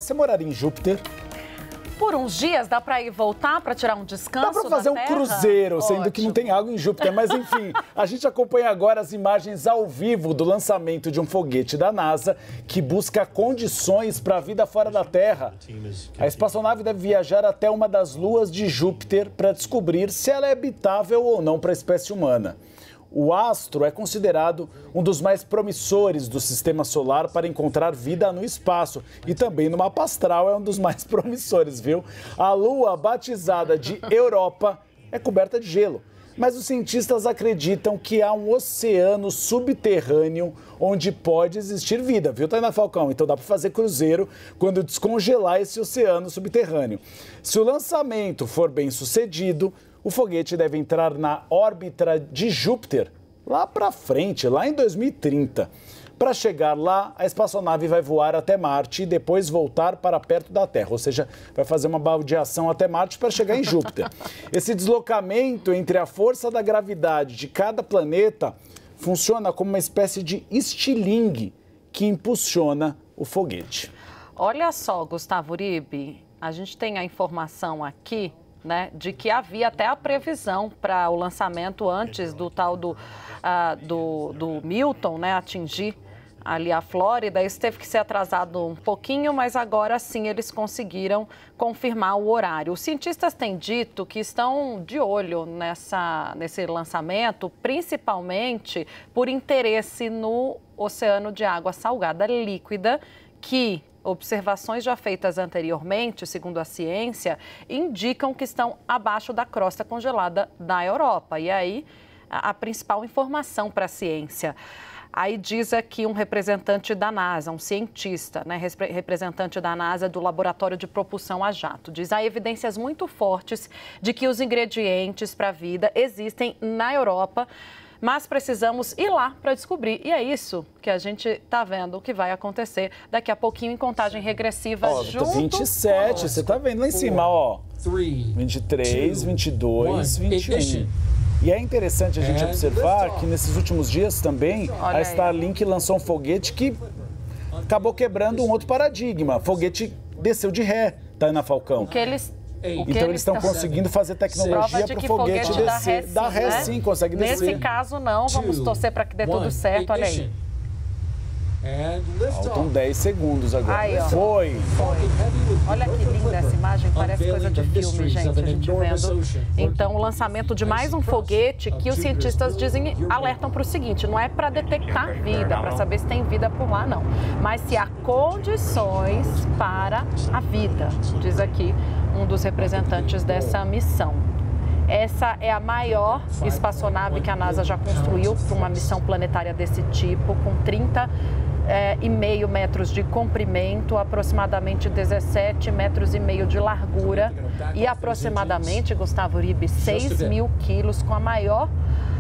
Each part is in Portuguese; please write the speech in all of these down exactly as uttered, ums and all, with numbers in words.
você moraria em Júpiter? Por uns dias, dá para ir voltar para tirar um descanso? Dá para fazer um Terra? cruzeiro, sendo Ótimo. que não tem água em Júpiter. Mas enfim, a gente acompanha agora as imagens ao vivo do lançamento de um foguete da NASA que busca condições para a vida fora da Terra. A espaçonave deve viajar até uma das luas de Júpiter para descobrir se ela é habitável ou não para a espécie humana. O astro é considerado um dos mais promissores do sistema solar para encontrar vida no espaço. E também no mapa astral é um dos mais promissores, viu? A Lua, batizada de Europa, é coberta de gelo. Mas os cientistas acreditam que há um oceano subterrâneo onde pode existir vida, viu, Tainá Falcão? Então dá para fazer cruzeiro quando descongelar esse oceano subterrâneo. Se o lançamento for bem sucedido, o foguete deve entrar na órbita de Júpiter lá para frente, lá em dois mil e trinta. Para chegar lá, a espaçonave vai voar até Marte e depois voltar para perto da Terra, ou seja, vai fazer uma baldeação até Marte para chegar em Júpiter. Esse deslocamento entre a força da gravidade de cada planeta funciona como uma espécie de estilingue que impulsiona o foguete. Olha só, Gustavo Uribe, a gente tem a informação aqui, né, de que havia até a previsão para o lançamento antes do tal do, uh, do, do Milton, né, atingir ali a Flórida. Isso teve que ser atrasado um pouquinho, mas agora sim eles conseguiram confirmar o horário. Os cientistas têm dito que estão de olho nessa, nesse lançamento, principalmente por interesse no oceano de água salgada líquida, que observações já feitas anteriormente, segundo a ciência, indicam que estão abaixo da crosta congelada da Europa. E aí, a, a principal informação para a ciência. Aí diz aqui um representante da NASA, um cientista, né, representante da NASA do Laboratório de Propulsão a Jato. Diz: há evidências muito fortes de que os ingredientes para a vida existem na Europa, mas precisamos ir lá para descobrir. E é isso que a gente está vendo que vai acontecer daqui a pouquinho em contagem regressiva. Ó, junto vinte e sete, com... você está vendo lá em cima, ó. vinte e três, vinte e dois, vinte e um. E é interessante a gente observar que nesses últimos dias também a Starlink lançou um foguete que acabou quebrando um outro paradigma. Foguete desceu de ré, Tainá Falcão. O que eles... Então eles estão conseguindo fazer tecnologia para o foguete, foguete descer. Dá ré, né? sim, consegue descer. Nesse caso não, vamos torcer para que dê tudo certo, olha aí. Faltam dez segundos agora. Aí, ó. Foi. Foi. Olha que linda essa imagem, parece coisa de filme, gente, a gente vendo. Então, o lançamento de mais um foguete que os cientistas dizem, alertam para o seguinte: não é para detectar vida, para saber se tem vida por lá, não. Mas se há condições para a vida, diz aqui um dos representantes dessa missão. Essa é a maior espaçonave que a NASA já construiu para uma missão planetária desse tipo, com trinta e meio metros de comprimento, aproximadamente dezessete metros e meio de largura e aproximadamente, Gustavo Uribe, seis mil quilos, com a maior,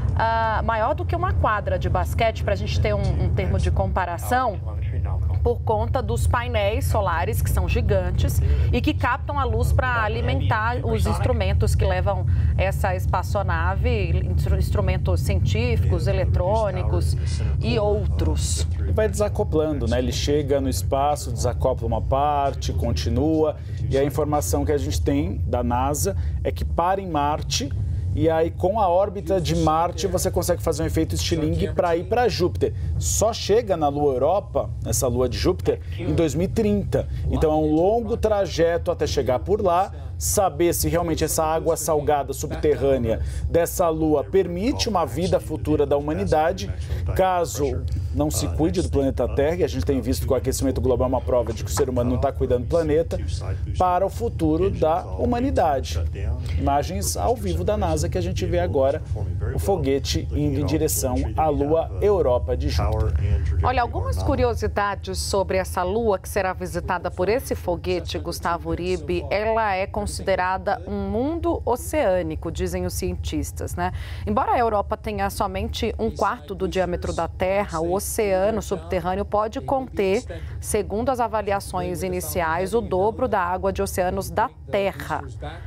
uh, maior do que uma quadra de basquete, para a gente ter um, um termo de comparação, por conta dos painéis solares, que são gigantes e que captam a luz para alimentar os instrumentos que levam essa espaçonave, instrumentos científicos, eletrônicos e outros. E vai desacoplando, né? Ele chega no espaço, desacopla uma parte, continua. E a informação que a gente tem da NASA é que para em Marte. E aí, com a órbita de Marte, você consegue fazer um efeito estilingue para ir para Júpiter. Só chega na Lua Europa, essa Lua de Júpiter, em dois mil e trinta. Então, é um longo trajeto até chegar por lá, saber se realmente essa água salgada subterrânea dessa Lua permite uma vida futura da humanidade. Caso não se cuide do planeta Terra, e a gente tem visto que o aquecimento global é uma prova de que o ser humano não está cuidando do planeta, para o futuro da humanidade. Imagens ao vivo da NASA que a gente vê agora, o foguete indo em direção à Lua Europa de Júpiter. Olha, algumas curiosidades sobre essa Lua que será visitada por esse foguete, Gustavo Uribe. Ela é considerada um mundo oceânico, dizem os cientistas, né? Embora a Europa tenha somente um quarto do diâmetro da Terra, o oceano subterrâneo pode conter, segundo as avaliações iniciais, o dobro da água de oceanos da Terra.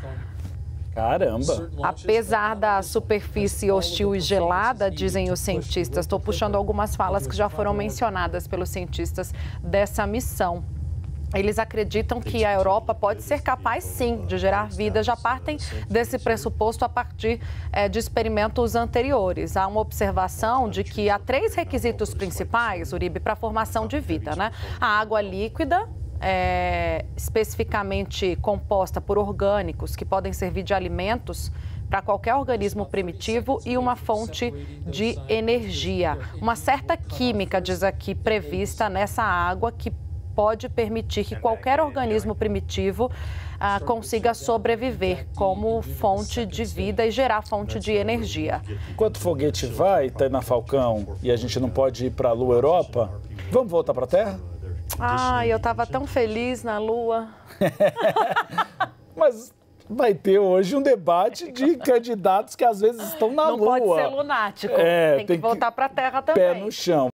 Caramba! Apesar da superfície hostil e gelada, dizem os cientistas, estou puxando algumas falas que já foram mencionadas pelos cientistas dessa missão. eles acreditam que a Europa pode ser capaz, sim, de gerar vida. Já partem desse pressuposto a partir é, de experimentos anteriores. Há uma observação de que há três requisitos principais, Uribe, para a formação de vida, né? A água líquida, é, especificamente composta por orgânicos que podem servir de alimentos para qualquer organismo primitivo, e uma fonte de energia. Uma certa química, diz aqui, prevista nessa água que pode permitir que qualquer organismo primitivo ah, consiga sobreviver como fonte de vida e gerar fonte de energia. Enquanto o foguete vai, Tainá Falcão, e a gente não pode ir para a Lua Europa, vamos voltar para a Terra? Ai, eu estava tão feliz na Lua. Mas vai ter hoje um debate de candidatos que às vezes estão na não Lua. Não pode ser lunático, é, tem que tem voltar para a Terra também. Pé no chão.